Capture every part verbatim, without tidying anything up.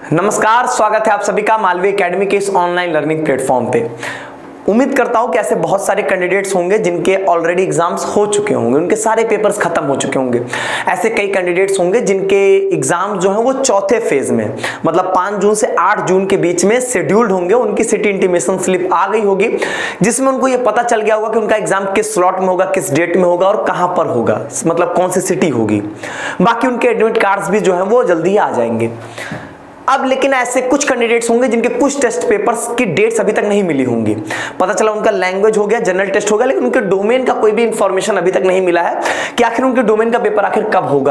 नमस्कार, स्वागत है आप सभी का मालवी एकेडमी के इस ऑनलाइन लर्निंग प्लेटफॉर्म पे। उम्मीद करता हूं कि ऐसे बहुत सारे कैंडिडेट्स होंगे जिनके ऑलरेडी एग्जाम्स हो चुके होंगे, उनके सारे पेपर्स खत्म हो चुके होंगे। ऐसे कई कैंडिडेट्स होंगे जिनके एग्जाम जो है वो चौथे फेज में, मतलब पाँच जून से आठ जून के बीच में शेड्यूल्ड होंगे। उनकी सिटी इंटीमेशन स्लिप आ गई होगी जिसमें उनको ये पता चल गया होगा कि उनका एग्जाम किस स्लॉट में होगा, किस डेट में होगा और कहां पर होगा, मतलब कौन सी सिटी होगी। बाकी उनके एडमिट कार्ड्स भी जो है वो जल्दी ही आ जाएंगे। अब लेकिन ऐसे कुछ कैंडिडेट्स होंगे जिनके कुछ टेस्ट पेपर्स की डेट्स अभी तक नहीं मिली होंगी। पता चला उनका लैंग्वेज हो गया, जनरल टेस्ट हो गया, लेकिन उनके डोमेन का कोई भी इंफॉर्मेशन अभी तक नहीं मिला है कि आखिर उनके डोमेन का पेपर आखिर कब होगा।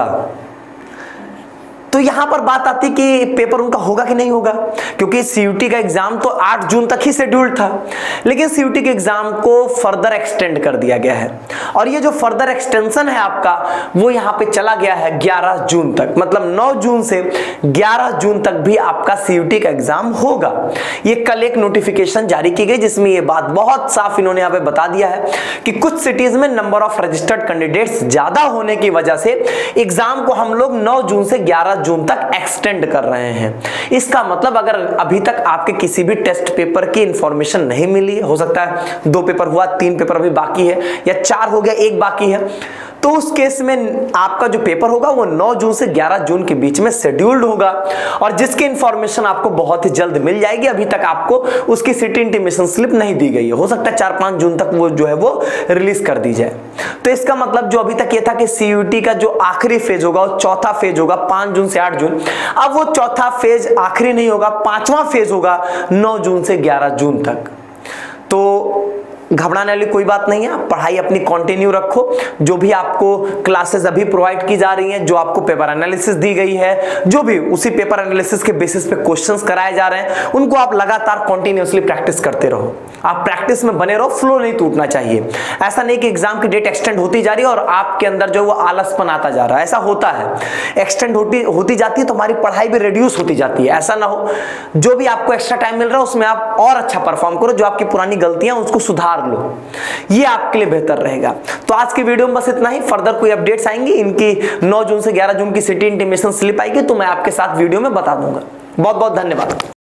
तो यहां पर बात आती कि पेपर उनका होगा कि नहीं होगा, क्योंकि सीयूटी का एग्जाम तो आठ जून तक ही शेड्यूल्ड था, लेकिन सीयूटी के एग्जाम को फर्दर एक्सटेंड कर दिया गया है। और ये जो फर्दर एक्सटेंशन है आपका, वो यहां पे चला गया है ग्यारह जून तक, मतलब नौ जून से ग्यारह जून तक भी आपका सीयूटी का एग्जाम होगा। ये कल एक नोटिफिकेशन जारी की गई जिसमें ये बात बहुत साफ इन्होंने यहां पे बता दिया है कि कुछ सिटीज में नंबर ऑफ रजिस्टर्ड कैंडिडेट्स ज्यादा होने की वजह से एग्जाम को हम लोग नौ जून से ग्यारह जून तक एक्सटेंड कर रहे हैं। इसका मतलब अगर अभी तक आपके किसी भी टेस्ट पेपर की इंफॉर्मेशन नहीं मिली, हो सकता है दो पेपर हुआ, तीन पेपर अभी बाकी है, या चार हो गया, एक बाकी है, तो उस केस में आपका जो पेपर होगा वो नौ जून से ग्यारह जून के बीच में शेड्यूल्ड होगा और जिसकी इंफॉर्मेशन आपको बहुत ही जल्द मिल जाएगी। अभी तक आपको उसकी सिटी इंटीमेशन स्लिप नहीं दी गई है, हो सकता है चार पांच जून तक वो जो है वो रिलीज कर दी जाए। तो इसका मतलब जो अभी तक ये था कि सीयूटी का जो आखिरी फेज होगा वो चौथा फेज होगा पांच जून से आठ जून, अब वो चौथा फेज आखिरी नहीं होगा, पांचवा फेज होगा नौ जून से ग्यारह जून तक। तो घबराने वाली कोई बात नहीं है, आप पढ़ाई अपनी कंटिन्यू रखो। जो भी आपको क्लासेस अभी प्रोवाइड की जा रही हैं, जो आपको पेपर एनालिसिस दी गई है, जो भी उसी पेपर एनालिसिस के बेसिस पे क्वेश्चंस कराए जा रहे हैं, उनको आप लगातार कंटिन्यूअसली प्रैक्टिस करते रहो। आप प्रैक्टिस में बने रहो, फ्लो नहीं टूटना चाहिए। ऐसा नहीं कि एग्जाम की डेट एक्सटेंड होती जा रही है और आपके अंदर जो वो आलसपन आता जा रहा है, ऐसा होता है। एक्सटेंड होती होती जाती है तो हमारी पढ़ाई भी रिड्यूस होती जाती है। ऐसा ना हो, जो भी आपको एक्स्ट्रा टाइम मिल रहा है उसमें आप और अच्छा परफॉर्म करो, जो आपकी पुरानी गलतियां उसको सुधार लो, ये आपके लिए बेहतर रहेगा। तो आज की वीडियो में बस इतना ही। फर्दर कोई अपडेट्स आएंगी, इनकी नौ जून से ग्यारह जून की सिटी इंटीमेशन स्लिप आएगी तो मैं आपके साथ वीडियो में बता दूंगा। बहुत बहुत धन्यवाद।